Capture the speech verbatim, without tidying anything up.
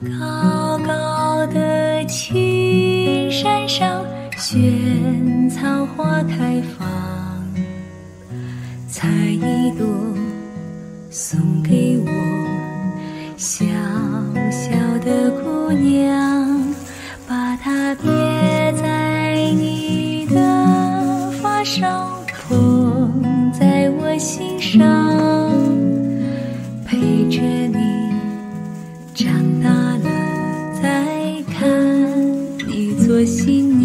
高高的青山上，萱草花开放，采一朵送给我小小的姑娘，把它别在你的发梢，捧在我心上，陪着你长大了再看你做新娘。